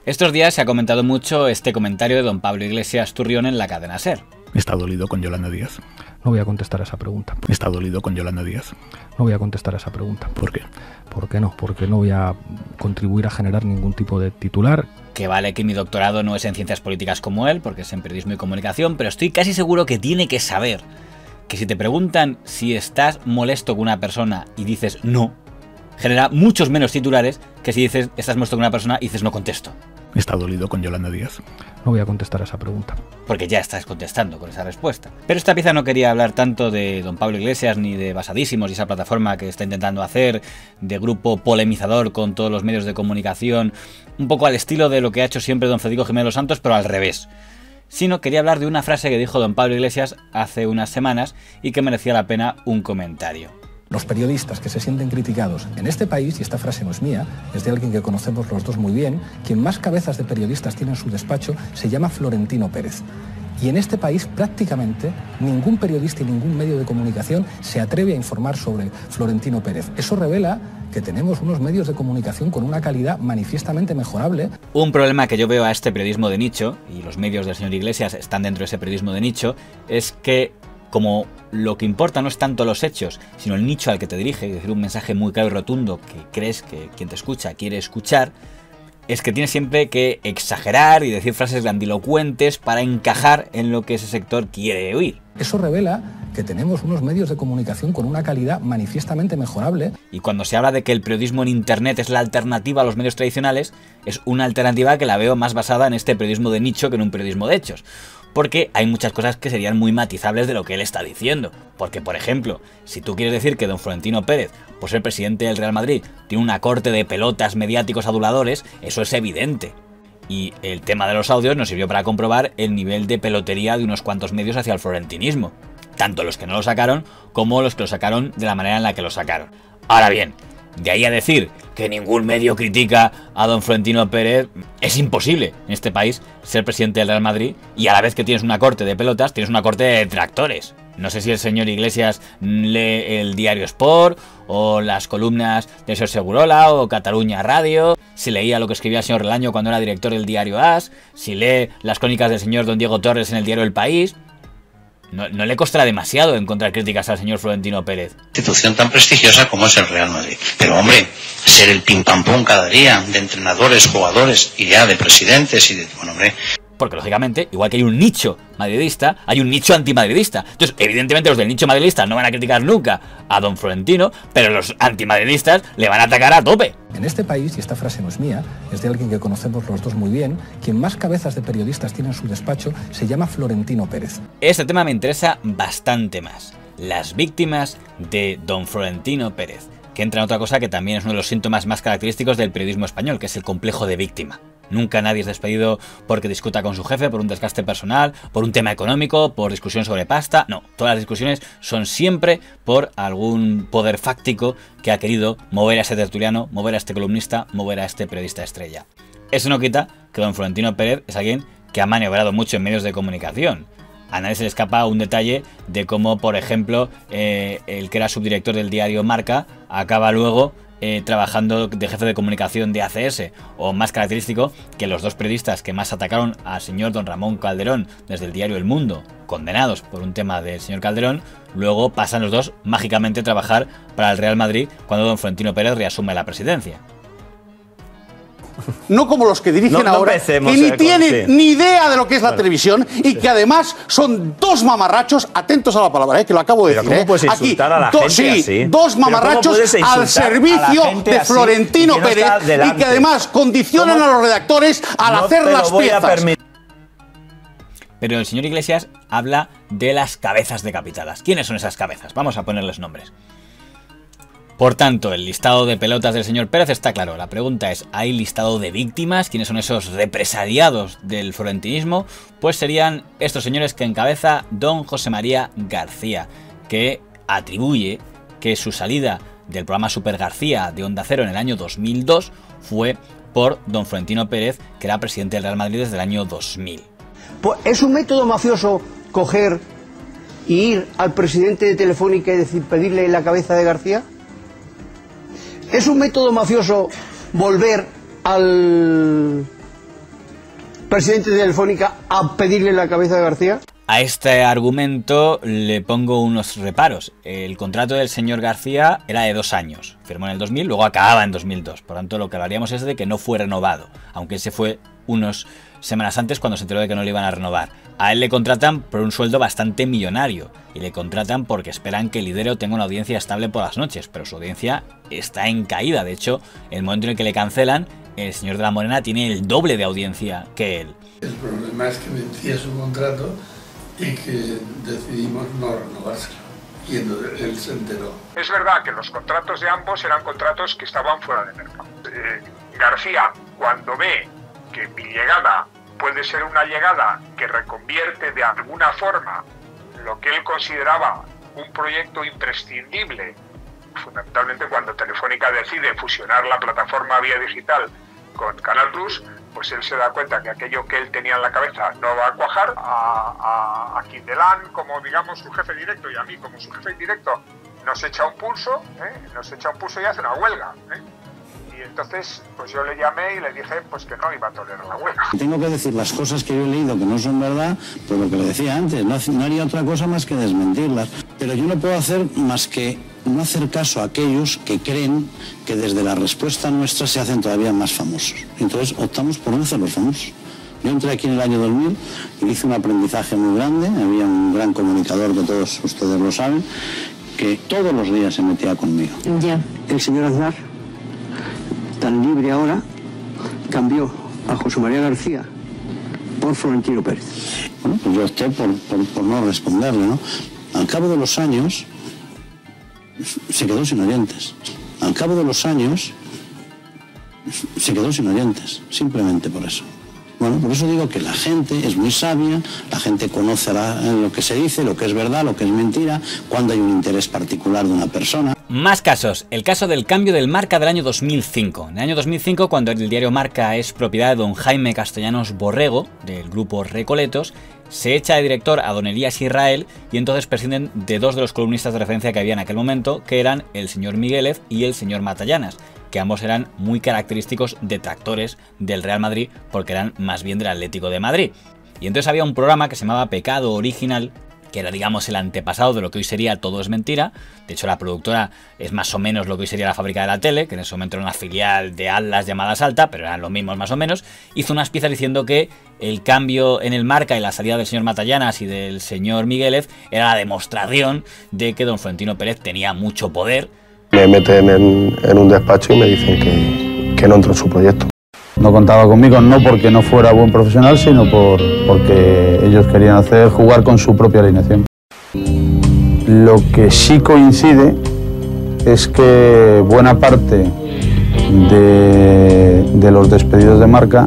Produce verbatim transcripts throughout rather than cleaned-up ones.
Estos días se ha comentado mucho este comentario de don Pablo Iglesias Turrión en la cadena SER. Está dolido con Yolanda Díaz. No voy a contestar a esa pregunta. Está dolido con Yolanda Díaz. No voy a contestar a esa pregunta. ¿Por qué? ¿Por qué no? Porque no voy a contribuir a generar ningún tipo de titular. Que vale que mi doctorado no es en ciencias políticas como él, porque es en periodismo y comunicación, pero estoy casi seguro que tiene que saber que si te preguntan si estás molesto con una persona y dices no, genera muchos menos titulares que si dices estás molesto con una persona y dices no contesto. Está dolido con Yolanda Díaz. No voy a contestar a esa pregunta. Porque ya estás contestando con esa respuesta. Pero esta pieza no quería hablar tanto de don Pablo Iglesias ni de Basadísimos y esa plataforma que está intentando hacer, de grupo polemizador con todos los medios de comunicación, un poco al estilo de lo que ha hecho siempre don Federico Jiménez Los Santos, pero al revés. Sino quería hablar de una frase que dijo don Pablo Iglesias hace unas semanas y que merecía la pena un comentario. Los periodistas que se sienten criticados en este país, y esta frase no es mía, es de alguien que conocemos los dos muy bien, quien más cabezas de periodistas tiene en su despacho se llama Florentino Pérez. Y en este país prácticamente ningún periodista y ningún medio de comunicación se atreve a informar sobre Florentino Pérez. Eso revela que tenemos unos medios de comunicación con una calidad manifiestamente mejorable. Un problema que yo veo a este periodismo de nicho, y los medios del señor Iglesias están dentro de ese periodismo de nicho, es que como lo que importa no es tanto los hechos, sino el nicho al que te dirige, es decir, un mensaje muy claro y rotundo que crees que quien te escucha quiere escuchar, es que tienes siempre que exagerar y decir frases grandilocuentes para encajar en lo que ese sector quiere oír. Eso revela que tenemos unos medios de comunicación con una calidad manifiestamente mejorable. Y cuando se habla de que el periodismo en Internet es la alternativa a los medios tradicionales, es una alternativa que la veo más basada en este periodismo de nicho que en un periodismo de hechos. Porque hay muchas cosas que serían muy matizables de lo que él está diciendo. Porque, por ejemplo, si tú quieres decir que don Florentino Pérez, por ser presidente del Real Madrid, tiene una corte de pelotas mediáticos aduladores, eso es evidente. Y el tema de los audios nos sirvió para comprobar el nivel de pelotería de unos cuantos medios hacia el florentinismo. Tanto los que no lo sacaron, como los que lo sacaron de la manera en la que lo sacaron. Ahora bien, de ahí a decir que ningún medio critica a don Florentino Pérez, es imposible en este país ser presidente del Real Madrid y a la vez que tienes una corte de pelotas, tienes una corte de detractores. No sé si el señor Iglesias lee el diario Sport o las columnas de señor Segurola o Cataluña Radio, si leía lo que escribía el señor Relaño cuando era director del diario As, si lee las crónicas del señor don Diego Torres en el diario El País. No, no le costará demasiado encontrar críticas al señor Florentino Pérez. Institución tan prestigiosa como es el Real Madrid. Pero hombre, ser el pim pam pum cada día de entrenadores, jugadores y ya de presidentes y de... Bueno, hombre... Porque lógicamente, igual que hay un nicho madridista, hay un nicho antimadridista. Entonces, evidentemente los del nicho madridista no van a criticar nunca a don Florentino, pero los antimadridistas le van a atacar a tope. En este país, y esta frase no es mía, es de alguien que conocemos los dos muy bien, quien más cabezas de periodistas tiene en su despacho se llama Florentino Pérez. Este tema me interesa bastante más. Las víctimas de don Florentino Pérez, que entra en otra cosa que también es uno de los síntomas más característicos del periodismo español, que es el complejo de víctima. Nunca nadie es despedido porque discuta con su jefe, por un desgaste personal, por un tema económico, por discusión sobre pasta. No, todas las discusiones son siempre por algún poder fáctico que ha querido mover a este tertuliano, mover a este columnista, mover a este periodista estrella. Eso no quita que don Florentino Pérez es alguien que ha maniobrado mucho en medios de comunicación. A nadie se le escapa un detalle de cómo, por ejemplo, eh, el que era subdirector del diario Marca acaba luego Eh, trabajando de jefe de comunicación de A C S, o más característico que los dos periodistas que más atacaron al señor don Ramón Calderón desde el diario El Mundo, condenados por un tema del señor Calderón, luego pasan los dos mágicamente a trabajar para el Real Madrid cuando don Florentino Pérez reasume la presidencia. No como los que dirigen no, no ahora, empecemos, que ni eh, tienen sí. ni idea de lo que es la Bueno. televisión y que además son dos mamarrachos, atentos a la palabra, eh, que lo acabo de Pero decir. ¿cómo puedes Aquí, insultar a la do- gente sí, así? dos ¿Pero mamarrachos cómo puedes al insultar a la servicio gente de así Florentino y que no Pérez está y que delante? además condicionan ¿Cómo? a los redactores al No hacer te lo las voy a piezas. permitir. Pero el señor Iglesias habla de las cabezas decapitadas. ¿Quiénes son esas cabezas? Vamos a ponerles nombres. Por tanto, el listado de pelotas del señor Pérez está claro. La pregunta es, ¿hay listado de víctimas? ¿Quiénes son esos represaliados del florentinismo? Pues serían estos señores que encabeza don José María García, que atribuye que su salida del programa Super García de Onda Cero en el año dos mil dos fue por don Florentino Pérez, que era presidente del Real Madrid desde el año dos mil. Pues es un método mafioso coger y ir al presidente de Telefónica y decir, pedirle la cabeza de García. ¿Es un método mafioso volver al presidente de Telefónica a pedirle la cabeza de García? A este argumento le pongo unos reparos. El contrato del señor García era de dos años. Firmó en el dos mil, luego acababa en dos mil dos. Por lo tanto, lo que hablaríamos es de que no fue renovado, aunque se fue unos semanas antes cuando se enteró de que no le iban a renovar. A él le contratan por un sueldo bastante millonario y le contratan porque esperan que el lidero tenga una audiencia estable por las noches, pero su audiencia está en caída. De hecho, en el momento en el que le cancelan, el señor de la Morena tiene el doble de audiencia que él. El problema es que vencía su contrato y que decidimos no renovárselo. Y él se enteró. Es verdad que los contratos de ambos eran contratos que estaban fuera de mercado. Eh, García, cuando ve que mi llegada puede ser una llegada que reconvierte de alguna forma lo que él consideraba un proyecto imprescindible, fundamentalmente cuando Telefónica decide fusionar la plataforma vía digital con Canal Plus, pues él se da cuenta que aquello que él tenía en la cabeza no va a cuajar. A, a, a Quindelán, como digamos su jefe directo, y a mí como su jefe directo, nos echa un pulso, ¿eh? nos echa un pulso y hace una huelga, ¿eh? Y entonces, pues yo le llamé y le dije pues que no iba a tolerar la huelga. Tengo que decir las cosas que yo he leído que no son verdad, por lo que le decía antes, no, no haría otra cosa más que desmentirlas. Pero yo no puedo hacer más que no hacer caso a aquellos que creen que desde la respuesta nuestra se hacen todavía más famosos. Entonces optamos por no hacerlos famosos. Yo entré aquí en el año dos mil y hice un aprendizaje muy grande. Había un gran comunicador, que todos ustedes lo saben, que todos los días se metía conmigo. Ya. El señor Aznar, tan libre ahora, cambió a José María García por Florentino Pérez. Bueno, pues yo opté por, por, por no responderle, ¿no? Al cabo de los años se quedó sin oyentes. Al cabo de los años se quedó sin oyentes, simplemente por eso. Bueno, por eso digo que la gente es muy sabia, la gente conoce la, lo que se dice, lo que es verdad, lo que es mentira, cuando hay un interés particular de una persona. Más casos. El caso del cambio del Marca del año dos mil cinco. En el año dos mil cinco, cuando el diario Marca es propiedad de don Jaime Castellanos Borrego, del grupo Recoletos, se echa de director a don Elías Israel y entonces prescinden de dos de los columnistas de referencia que había en aquel momento, que eran el señor Miguélez y el señor Matallanas, que ambos eran muy característicos detractores del Real Madrid porque eran más bien del Atlético de Madrid. Y entonces había un programa que se llamaba Pecado Original, que era, digamos, el antepasado de lo que hoy sería Todo es Mentira. De hecho, la productora es más o menos lo que hoy sería La Fábrica de la Tele, que en ese momento era una filial de Atlas llamada Salta, pero eran los mismos más o menos. Hizo unas piezas diciendo que el cambio en el Marca y la salida del señor Matallanas y del señor Miguélez era la demostración de que don Florentino Pérez tenía mucho poder. Me meten en, en un despacho y me dicen que, que no entro en su proyecto. No contaba conmigo no porque no fuera buen profesional, sino por, porque ellos querían hacer jugar con su propia alineación. Lo que sí coincide es que buena parte de, de los despedidos de Marca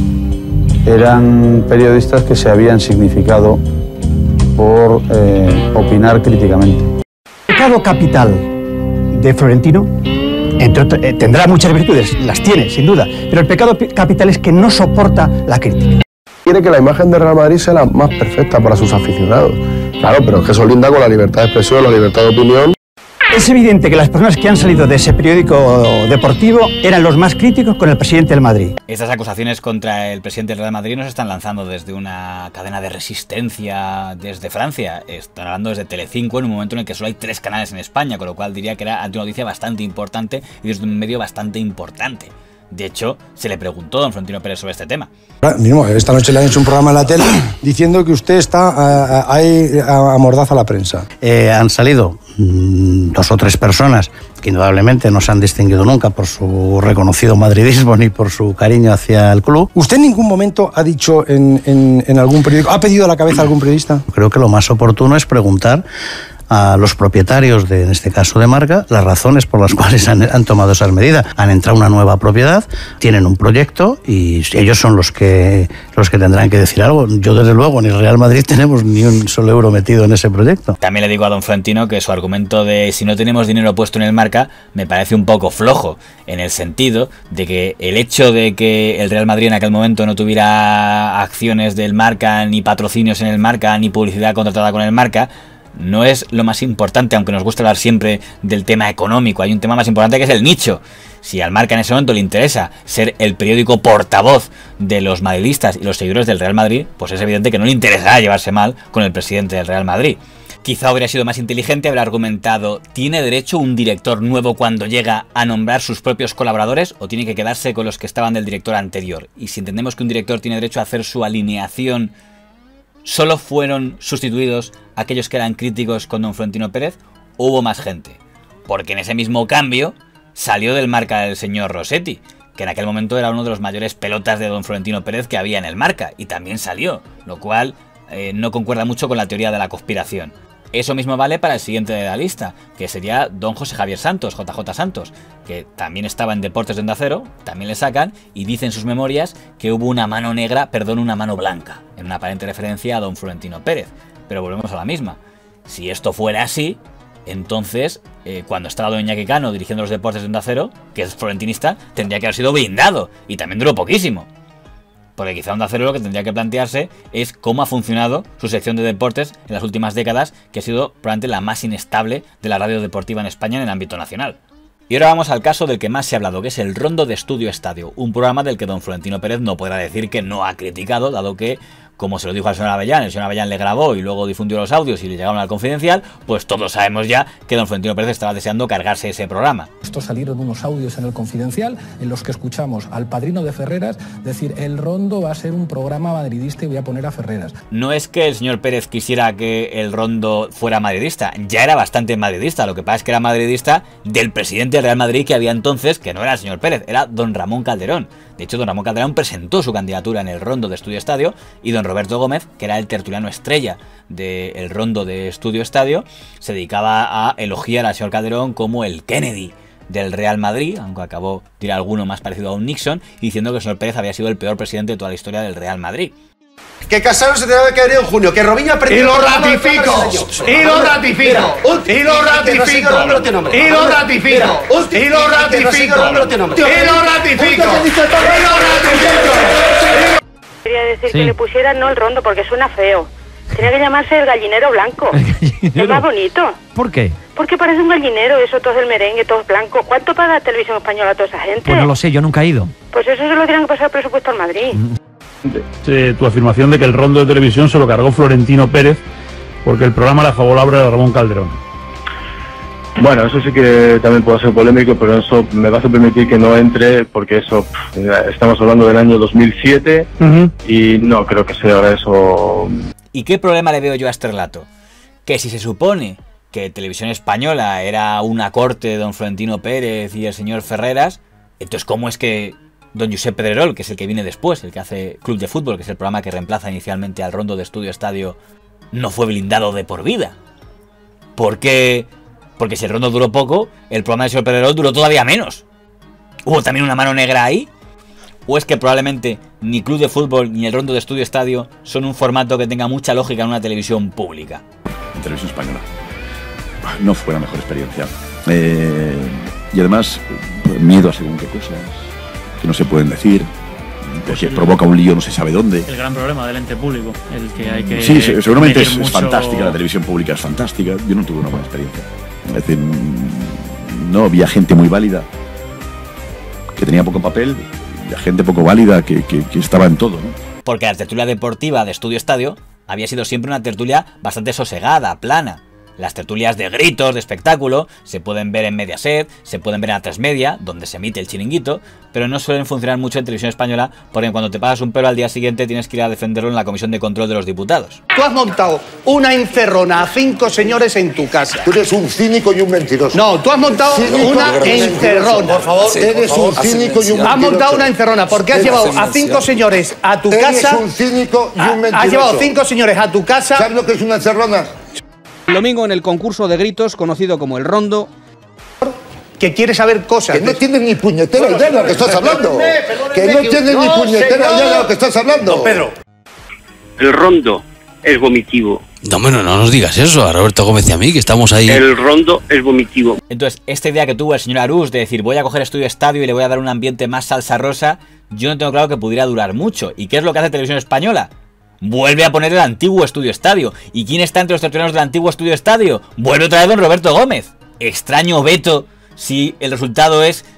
eran periodistas que se habían significado por eh, opinar críticamente. El pecado capital de Florentino Entre otras, eh, tendrá muchas virtudes, las tiene, sin duda, pero el pecado capital es que no soporta la crítica. Quiere que la imagen de Real Madrid sea la más perfecta para sus aficionados. Claro, pero es que eso linda con la libertad de expresión, la libertad de opinión. Es evidente que las personas que han salido de ese periódico deportivo eran los más críticos con el presidente del Madrid. Estas acusaciones contra el presidente del Real Madrid no se están lanzando desde una cadena de resistencia desde Francia. Están hablando desde Telecinco en un momento en el que solo hay tres canales en España, con lo cual diría que era una noticia bastante importante y desde un medio bastante importante. De hecho, se le preguntó a don Florentino Pérez sobre este tema. Mismo, esta noche le han hecho un programa en la tele diciendo que usted está ahí a, a mordaz a la prensa. Eh, han salido mmm, dos o tres personas que indudablemente no se han distinguido nunca por su reconocido madridismo ni por su cariño hacia el club. ¿Usted en ningún momento ha dicho en, en, en algún periódico, ha pedido a la cabeza a algún periodista? Creo que lo más oportuno es preguntar a los propietarios, de, en este caso de Marca, las razones por las cuales han, han tomado esas medidas. Han entrado una nueva propiedad, tienen un proyecto y ellos son los que, los que tendrán que decir algo. Yo, desde luego, ni el Real Madrid tenemos ni un solo euro metido en ese proyecto. También le digo a don Florentino que su argumento de si no tenemos dinero puesto en el Marca me parece un poco flojo, en el sentido de que el hecho de que el Real Madrid en aquel momento no tuviera acciones del Marca, ni patrocinios en el Marca, ni publicidad contratada con el Marca, no es lo más importante, aunque nos gusta hablar siempre del tema económico. Hay un tema más importante que es el nicho. Si al Marca en ese momento le interesa ser el periódico portavoz de los madridistas y los seguidores del Real Madrid, pues es evidente que no le interesará llevarse mal con el presidente del Real Madrid. Quizá hubiera sido más inteligente haber argumentado, ¿tiene derecho un director nuevo cuando llega a nombrar sus propios colaboradores o tiene que quedarse con los que estaban del director anterior? Y si entendemos que un director tiene derecho a hacer su alineación, ¿solo fueron sustituidos aquellos que eran críticos con don Florentino Pérez o hubo más gente? Porque en ese mismo cambio salió del Marca el señor Rossetti, que en aquel momento era uno de los mayores pelotas de don Florentino Pérez que había en el Marca, y también salió, lo cual eh, no concuerda mucho con la teoría de la conspiración. Eso mismo vale para el siguiente de la lista, que sería don José Javier Santos, J J Santos, que también estaba en Deportes de Onda Cero, también le sacan, y dice en sus memorias que hubo una mano negra, perdón, una mano blanca, en una aparente referencia a don Florentino Pérez. Pero volvemos a la misma. Si esto fuera así, entonces, eh, cuando estaba don Iñaki Cano dirigiendo los Deportes de Onda Cero, que es florentinista, tendría que haber sido blindado, y también duró poquísimo. Porque quizá Onda Cero lo que tendría que plantearse es cómo ha funcionado su sección de deportes en las últimas décadas, que ha sido probablemente la más inestable de la radio deportiva en España en el ámbito nacional. Y ahora vamos al caso del que más se ha hablado, que es el Rondo de Estudio Estadio, un programa del que don Florentino Pérez no podrá decir que no ha criticado, dado que, como se lo dijo al señor Avellán, el señor Avellán le grabó y luego difundió los audios y le llegaron al Confidencial, pues todos sabemos ya que don Florentino Pérez estaba deseando cargarse ese programa. Estos salieron unos audios en el Confidencial en los que escuchamos al padrino de Ferreras decir: el Rondo va a ser un programa madridista y voy a poner a Ferreras. No es que el señor Pérez quisiera que el Rondo fuera madridista, ya era bastante madridista, lo que pasa es que era madridista del presidente del Real Madrid que había entonces, que no era el señor Pérez, era don Ramón Calderón. De hecho, don Ramón Calderón presentó su candidatura en el Rondo de Estudio Estadio y don Roberto Gómez, que era el tertuliano estrella del Rondo de Estudio Estadio, se dedicaba a elogiar al señor Calderón como el Kennedy del Real Madrid, aunque acabó, dirá alguno, más parecido a un Nixon, diciendo que el señor Pérez había sido el peor presidente de toda la historia del Real Madrid. Que Casado se tenía que haber ido en junio, que Robinho ha perdido. Y lo ratifico, y lo ratifico, y lo ratifico, y lo ratifico, y lo ratifico, y lo ratifico, y lo ratifico. Quería decir que le pusieran no el Rondo porque suena feo. Tenía que llamarse el Gallinero Blanco. Es más bonito. ¿Por qué? Porque parece un gallinero, eso, todo el merengue, todo blanco. ¿Cuánto paga Televisión Española a toda esa gente? Pues no lo sé, yo nunca he ido. Pues eso se lo tienen que pasar al presupuesto al Madrid. Eh, tu afirmación de que el Rondo de televisión se lo cargó Florentino Pérez porque el programa la favorable a Ramón Calderón. Bueno, eso sí que también puede ser polémico, pero eso me vas a permitir que no entre, porque eso, estamos hablando del año dos mil siete, uh-huh. y no creo que sea ahora eso. ¿Y qué problema le veo yo a este relato? Que si se supone que Televisión Española era una corte de don Florentino Pérez y el señor Ferreras, entonces ¿cómo es que don Josep Pedrerol, que es el que viene después, el que hace Club de Fútbol, que es el programa que reemplaza inicialmente al Rondo de Estudio Estadio, no fue blindado de por vida? ¿Por qué? Porque si el Rondo duró poco, el programa de señor Pedrerol duró todavía menos. ¿Hubo también una mano negra ahí? ¿O es que probablemente ni Club de Fútbol ni el Rondo de Estudio Estadio son un formato que tenga mucha lógica en una televisión pública? En Televisión Española no fue la mejor experiencia. Eh, y además, miedo a según qué cosas que no se pueden decir, porque provoca un lío no se sabe dónde. El gran problema del ente público, el que hay que... Sí, seguramente es, mucho... es fantástica, la televisión pública es fantástica, yo no tuve una buena experiencia. Es decir, no, había gente muy válida que tenía poco papel, y gente poco válida que, que, que estaba en todo, ¿no? Porque la tertulia deportiva de Estudio Estadio había sido siempre una tertulia bastante sosegada, plana. Las tertulias de gritos, de espectáculo, se pueden ver en Mediaset, se pueden ver en A tres Media, donde se emite el chiringuito, pero no suelen funcionar mucho en Televisión Española, porque cuando te pasas un pelo al día siguiente tienes que ir a defenderlo en la Comisión de Control de los Diputados. Tú has montado una encerrona a cinco señores en tu casa. Tú eres un cínico y un mentiroso. No, tú has montado cínico, una encerrona. Por favor, sí, eres por favor, un cínico y un mentiroso. Has montado una encerrona porque has llevado a cinco señores a tu eres casa. Eres un cínico y un mentiroso. Has llevado cinco señores a tu casa. ¿Sabes lo que es una encerrona? El domingo en el concurso de gritos, conocido como el Rondo, que quiere saber cosas. Que no tienes ni puñetera bueno, idea de lo que estás hablando. Perdóneme, perdóneme, que no tienes no, ni puñetera idea de lo que estás hablando. Don Pedro. El Rondo es vomitivo. No, bueno, no nos digas eso a Roberto Gómez y a mí, que estamos ahí. El Rondo es vomitivo. Entonces, esta idea que tuvo el señor Arús de decir voy a coger Estudio Estadio y le voy a dar un ambiente más salsa rosa, yo no tengo claro que pudiera durar mucho. ¿Y qué es lo que hace Televisión Española? Vuelve a poner el antiguo Estudio Estadio. ¿Y quién está entre los tertulianos del antiguo Estudio Estadio? Vuelve otra vez don Roberto Gómez. Extraño veto si el resultado es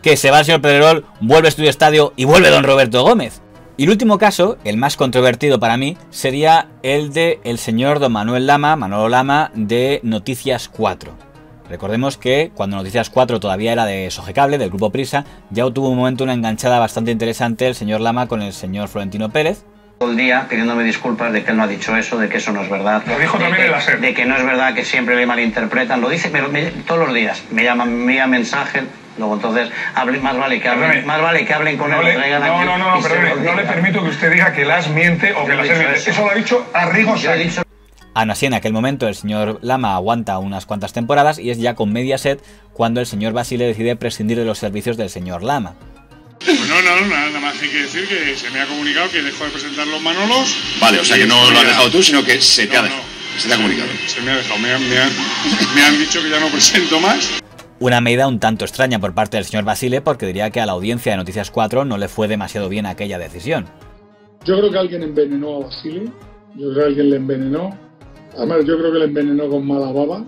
que se va el señor Pedrerol, vuelve Estudio Estadio y vuelve don Roberto Gómez. Y el último caso, el más controvertido para mí, sería el de el señor don Manuel Lama, Manolo Lama, de Noticias cuatro. Recordemos que cuando Noticias cuatro todavía era de Sogecable, del grupo Prisa, ya tuvo un momento una enganchada bastante interesante el señor Lama con el señor Florentino Pérez. Todo el día pidiéndome disculpas de que él no ha dicho eso, de que eso no es verdad. Lo dijo de también que, en la SER. De que no es verdad, que siempre le malinterpretan. Lo dice me, me, todos los días. Me llaman, me envían mensajes. Luego entonces, hable, más, vale que hablen, Perdone, más vale que hablen con no él. Le, traigan no, aquí no, no, no, perdone, no le permito que usted diga que las miente o que las miente. Eso. eso lo ha dicho Arrigo Sánchez. Aún así, en aquel momento el señor Lama aguanta unas cuantas temporadas y es ya con Mediaset cuando el señor Basile decide prescindir de los servicios del señor Lama. Pues no, no, nada más hay que decir que se me ha comunicado que dejó de presentar los Manolos. Vale, o sea que no lo has dejado tú, sino que se te, no, ha, dejado, no, se te ha comunicado. Se me ha dejado, me han, me, han, me han dicho que ya no presento más. Una medida un tanto extraña por parte del señor Basile porque diría que a la audiencia de Noticias cuatro no le fue demasiado bien aquella decisión. Yo creo que alguien envenenó a Basile, yo creo que alguien le envenenó. Además, yo creo que le envenenó con mala baba.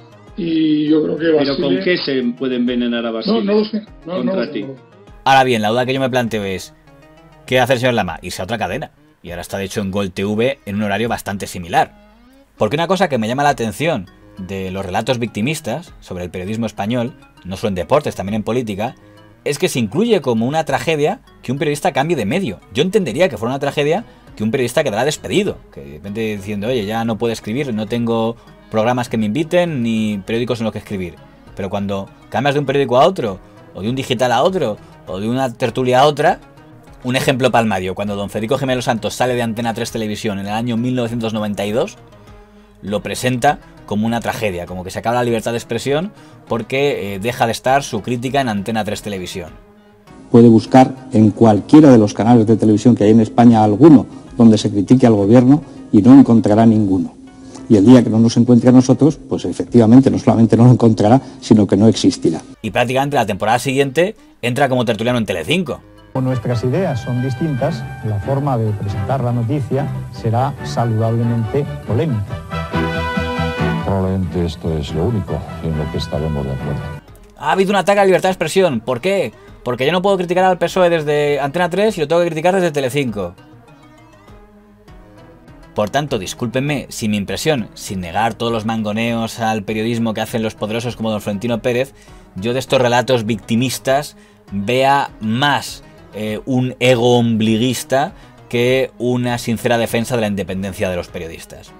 Y yo creo que Basile... ¿Pero con qué se puede envenenar a Basile? No, no lo sé. No, Contra no lo ti. sé. Ahora bien, la duda que yo me planteo es, ¿qué hace el señor Lama? Irse a otra cadena. Y ahora está de hecho en Gol T V en un horario bastante similar. Porque una cosa que me llama la atención de los relatos victimistas sobre el periodismo español, no solo en deportes, también en política, es que se incluye como una tragedia que un periodista cambie de medio. Yo entendería que fuera una tragedia que un periodista quedara despedido, que de repente diciendo, oye, ya no puedo escribir, no tengo programas que me inviten ni periódicos en los que escribir. Pero cuando cambias de un periódico a otro, o de un digital a otro, o de una tertulia a otra, un ejemplo palmario, cuando don Federico Gemelo Santos sale de Antena tres Televisión en el año mil novecientos noventa y dos, lo presenta como una tragedia, como que se acaba la libertad de expresión porque eh, deja de estar su crítica en Antena tres Televisión. Puede buscar en cualquiera de los canales de televisión que hay en España alguno donde se critique al gobierno y no encontrará ninguno. Y el día que no nos encuentre a nosotros, pues efectivamente no solamente no lo encontrará, sino que no existirá. Y prácticamente la temporada siguiente entra como tertuliano en Telecinco. Nuestras ideas son distintas, la forma de presentar la noticia será saludablemente polémica. Probablemente esto es lo único en lo que estaremos de acuerdo. Ha habido un ataque a la libertad de expresión. ¿Por qué? Porque yo no puedo criticar al P S O E desde Antena tres y lo tengo que criticar desde Telecinco. Por tanto, discúlpenme si mi impresión, sin negar todos los mangoneos al periodismo que hacen los poderosos como don Florentino Pérez, yo de estos relatos victimistas vea más eh, un ego ombliguista que una sincera defensa de la independencia de los periodistas.